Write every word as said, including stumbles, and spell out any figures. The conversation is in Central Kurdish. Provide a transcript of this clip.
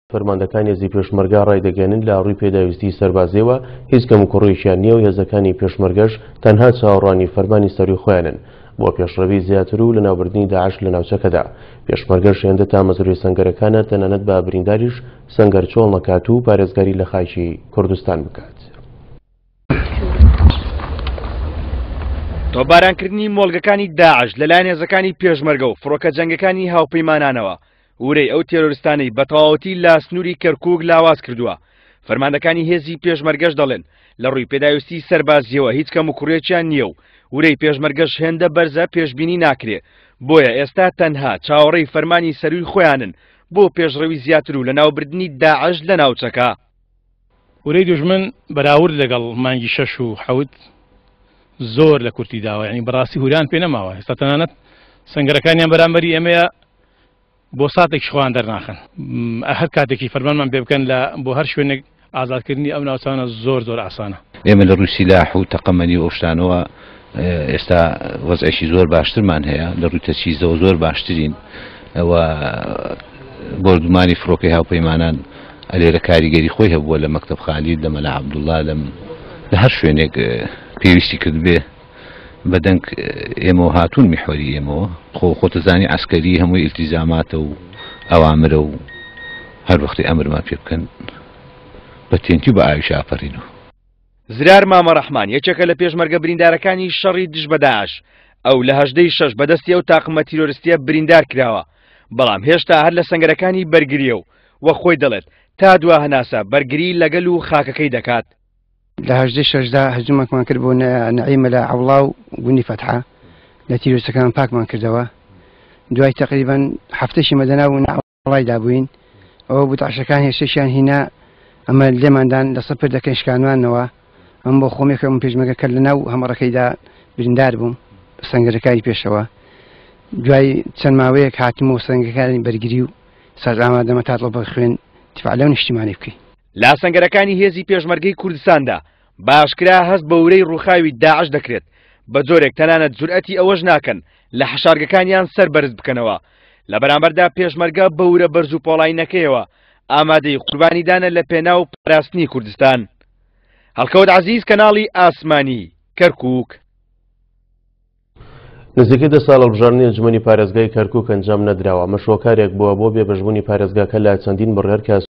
فەرماندەکانی هێزی پێشمەرگا ڕایدەگەێنن لە ڕووی پێداویستی سەربازیەوە هیچ کەم و کوڕێکیان نییە و هێزەکانی پێشمەرگەش تەنها چاوەڕوانی فەرمانی سەرووی خۆیانن بۆ پێشڕەوی زیاتر و لە ناوبردنی داعش لە ناوچەکەدا. پێشمەرگەش هێندە تا مەزروی سەنگەرەکانە تەنانەت بە برینداریش سەنگەر چۆڵ نەکات و پارێزگاری لە خاکی کوردستان بکات. تۆبارانکردنی مۆڵگەکانی داعش لەلایەن هێزەکانی پێشمەرگە و فڕۆکە جەنگەکانی هاوپەیمانانەوە ورەی ئەو تێرۆریستانەی بە تەواوەتی لا سنووری کەرکووک لاواز کردووە. فەرماندەکانی هێزی پێشمەرگەش دەڵێن لە ڕووی پێداویستی سەربازیەوە هیچ کەم و کوڕێکیان نییە و ورەی پێشمەرگەش هێندە بەرزە پێشبینی ناکرێ، بۆیە ئێستا تەنها چاوەڕێی فەرمانی سەرووی خۆیانن بۆ پێشڕەوی زیاتر و لە ناوبردنی داعش لە ناوچەکە. ورەی دوژمن بەراورد لەگەڵ مانگی شەش و حەوت زۆر لە کورتی داوە، یعنی بەڕاستی هوریان پێ نەماوە. ئێستا تەنانەت سەنگەرەکانیان بەرامبەری ئێمەیە بۆ ساتێکی خۆیان دەرناخن. هەر کاتێکی فەرمانمان پێ بکەن لە بۆ هەر شوێنێک ئازادکردنی ئەو ناوچانە زۆر زۆر ئاسانە. ئێمە لە ڕووی سیلاح و تەقەمەنی و ئەو ئێستا وەزعێکی زۆر باشترمان هەیە، لە ڕووی تەچیزەوە زۆر باشترین. ئەوە بردومانی فڕۆکەی هاوپەیمانان ئەلێرە کاریگەری خۆی هەبووە لە مەکتەب خالید لە مەلا عەبدوڵڵا لە هەر شوێنێک پێویستی کرد بێ بەدەنگ ئێمەوە هاتوون میحوەری ئێمەوە خۆ خۆتەزانی عەسکەری هەمووی ئیلتیزاماتە و ئەوامرە و هەر وەختی ئەمرمان پێ بکەن بە تێنتی و بە ئاویش ئافەڕینەوە. زرار مامە ڕەحمان یەکێکە لە پێشمەرگە بریندارەکانی شەڕی دژ بە داعش. ئەو لە هەژدەی شەش بەدەستی ئەو تاقمە تیرۆریستیە بریندار کراوە، بەڵام هێشتا هەر لە سەنگەرەکانی بەرگریە و وە خۆی دەڵێت تا دوا هەناسە بەرگری لەگەل و خاکەکەی دەکات. لە هەژدەی شەشدا هەجوومێکمان کرد بۆ نەعیمە لە عەوڵا و گوندی فەتحا لە تیرۆریستەکان پاکمان کردەوە. دوای تەقریبەن هەفتەیەکی مەدەنا و نەعوڵای دابووین. ئەوە بوو تەعشەکان هێشتێکیان هینا ئەمە لێماندان لە سەپر دەکەن شکانوانەوە. ئەم بۆ خۆمێکم پێشمەرگە کرد لە ناو هەمەڕەکەیدا بریندار بووم بە سەنگەرەکانی پێشەوە. دوای چەند ماوەیەک هاتمەوە سەنگەکانی بەرگری و ساز ئامادەمە تاڵۆ بە خوێن دیفاع لەو نیشتیمانی بکەین. لا سەنگەرەکانی هێزی پێشمەرگەی کوردستاندا باشکرا هەست بە ورەی ڕووخاوی داعش دەکرێت، بە جۆرێک تەنانەت جورئەتی ئەوەش ناکەن لە حەشارگەکانیان سەربەرز بکەنەوە. لە بەرامبەردا پێشمەرگە بە ورە بەرز و پۆڵاینەکەیەوە ئامادەی قوربانیدانە لە پێناو پاراستنی کوردستان. هەڵکەوت عەزیز، کەناڵی ئاسمانی، کەرکووک. نزیکەی دە ساڵە بژاردننی ئەنجومەنی پارێزگای کەرکووک ئەنجام نەدراوە. مەشۆکارێک بووە بۆ بێبەشبوونی پارێزگاکە لە چەندین بڕیار کە